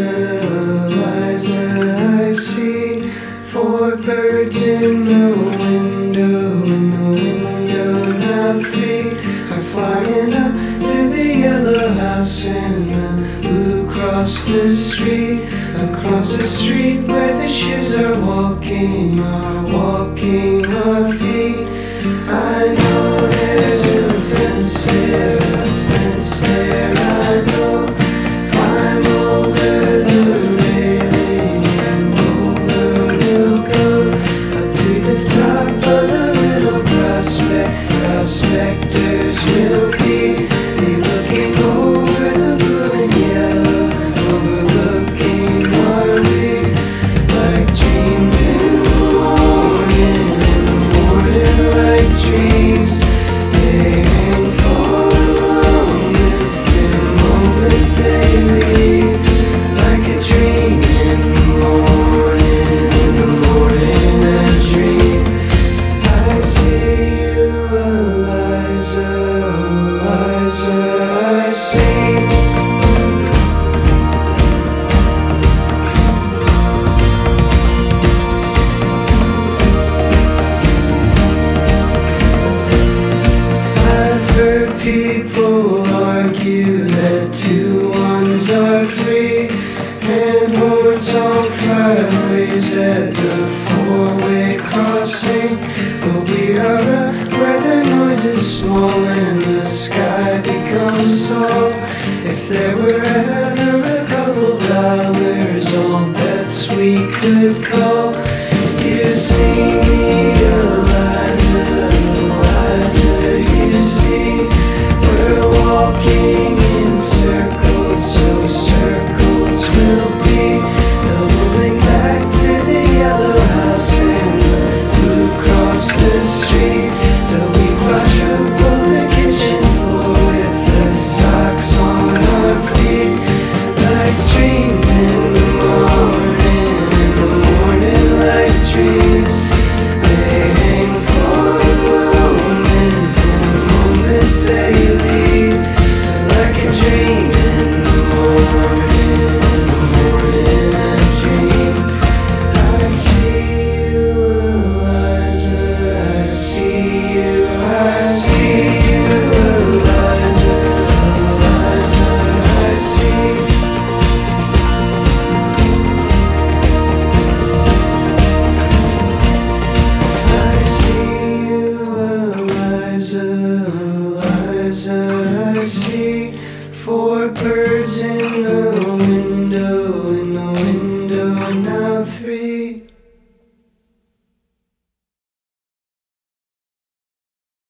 Eliza, I see four birds in the window, now three are flying up to the yellow house, and the blue across the street where the shoes are walking our feet. I know there's a fence there, I know. Climb over the railing and over we'll go, up to the top of the little prospectors will be looking over the blue and yellow, overlooking our way, like dreams in the morning like dreams. They hang for a moment, in a moment they leave, like a dream in the morning a dream. I see you, Eliza, I see. I've heard people argue that 2 1s are 3, and horns on 5 ways at the 4-way crossing. But we are where the noise is small and the sky becomes tall. If there were ever a couple dollars, all bets we could call. You see me, Eliza, you see, we're walking in circles, so circles will be, doubling back to the yellow house and the blue across the street, till we quadruple the kitchen floor with the socks on our feet, like dreams in the morning like dreams. They hang for a moment, in a moment they leave, like a dream in the morning a dream. I see you, Eliza, I see you, Eliza, I see. I see you, Eliza, I see 4 birds in the window, now 3.